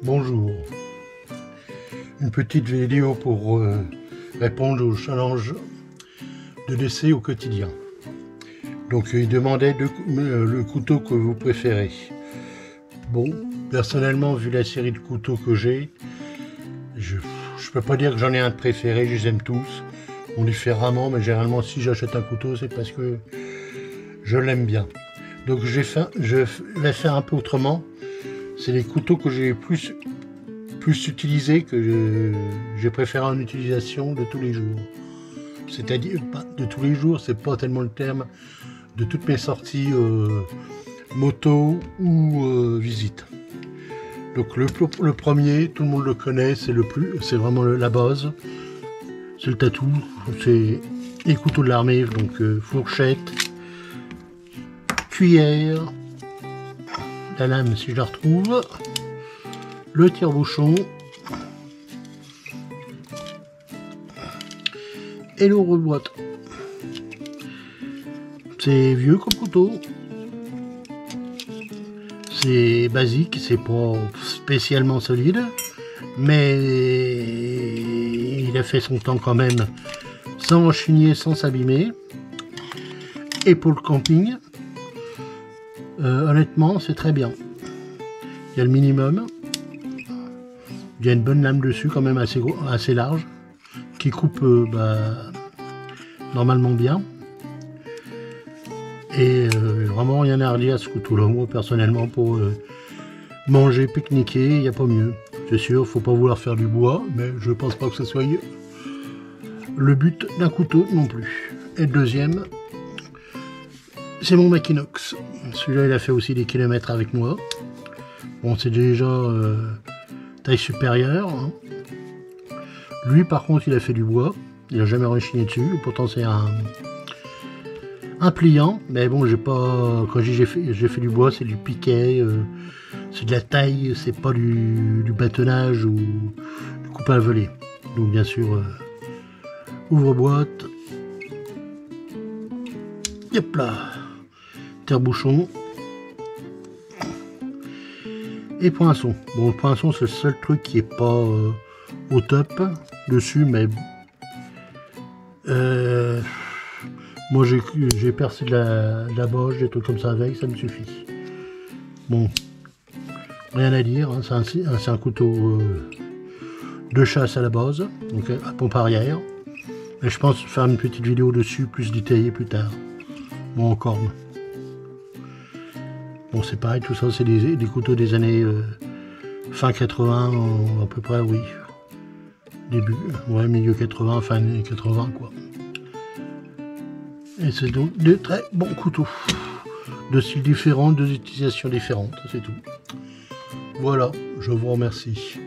Bonjour, une petite vidéo pour répondre au challenge de décès au quotidien. Donc il demandait le couteau que vous préférez. Bon, personnellement, vu la série de couteaux que j'ai, je peux pas dire que j'en ai un de préféré, je les aime tous, on différemment, mais généralement si j'achète un couteau c'est parce que je l'aime bien. Donc je vais faire un peu autrement. C'est les couteaux que j'ai plus utilisés, que j'ai préféré en utilisation de tous les jours. C'est-à-dire, de tous les jours, c'est pas tellement le terme, de toutes mes sorties moto ou visite. Donc le premier, tout le monde le connaît, c'est vraiment la base. C'est le tatou, c'est les couteaux de l'armée, donc fourchette, cuillère, la lame si je la retrouve, le tire-bouchon et l'ouvre-boîte. C'est vieux comme couteau, c'est basique, c'est pas spécialement solide, mais il a fait son temps quand même, sans enchigner, sans s'abîmer. Et pour le camping, honnêtement c'est très bien. Il y a le minimum, il y a une bonne lame dessus quand même assez large, qui coupe normalement bien. Et vraiment rien à redire à ce couteau là. Moi personnellement, pour manger, pique-niquer, il n'y a pas mieux. C'est sûr, faut pas vouloir faire du bois, mais je pense pas que ce soit le but d'un couteau non plus. Et le deuxième, c'est mon Maquinox. Celui-là il a fait aussi des kilomètres avec moi. Bon, c'est déjà taille supérieure, hein. Lui par contre il a fait du bois, il a jamais rechigné dessus, pourtant c'est un pliant, mais bon, quand j'ai fait du bois, c'est du piquet, c'est de la taille, c'est pas du bâtonnage ou du coupe à voler. Donc bien sûr, ouvre-boîte, hop là, terre-bouchon et poinçon. Bon, le poinçon c'est le seul truc qui est pas au top dessus, mais moi j'ai percé de la bosse, des trucs comme ça avec, ça me suffit. Bon, rien à dire, hein, c'est un couteau de chasse à la base, donc à pompe arrière. Et je pense faire une petite vidéo dessus, plus détaillée plus tard. Bon, en corne. Bon, c'est pareil, tout ça c'est des couteaux des années fin 80, à peu près, oui. Début, ouais, milieu 80, fin 80, quoi. Et c'est donc de très bons couteaux, de styles différents, de utilisations différentes, c'est tout. Voilà, je vous remercie.